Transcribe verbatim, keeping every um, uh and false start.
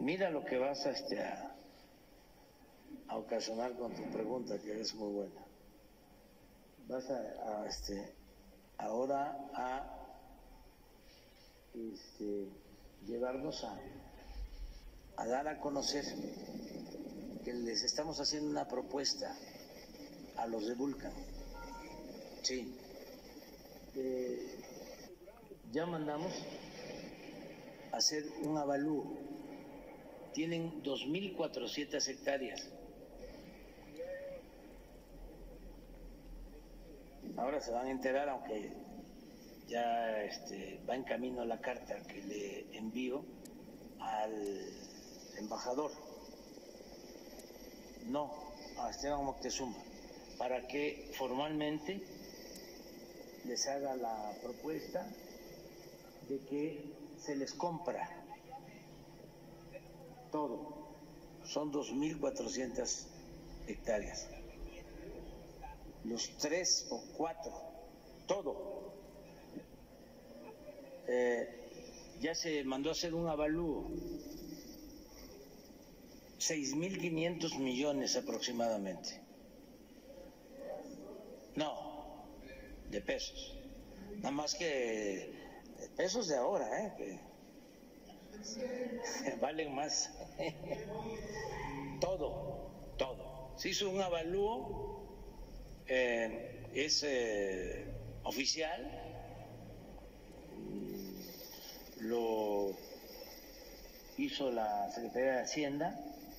mira lo que vas a, este, a, a ocasionar con tu pregunta, que es muy buena. Vas a, a este, ahora a este, llevarnos a, a dar a conocer que les estamos haciendo una propuesta a los de Vulcan. Sí. Eh, ya mandamos a hacer un avalúo. Tienen dos mil cuatrocientas hectáreas. Ahora se van a enterar, aunque ya este, va en camino la carta que le envío al embajador, no, a Esteban Moctezuma, para que formalmente les haga la propuesta de que se les compra todo. Son dos mil cuatrocientas hectáreas. Los tres o cuatro, todo. Eh, ya se mandó a hacer un avalúo, seis mil quinientos millones aproximadamente. No, de pesos. Nada más que de pesos de ahora, ¿eh? Que valen más. Todo, todo. Se hizo un avalúo, eh, es eh, oficial, lo hizo la Secretaría de Hacienda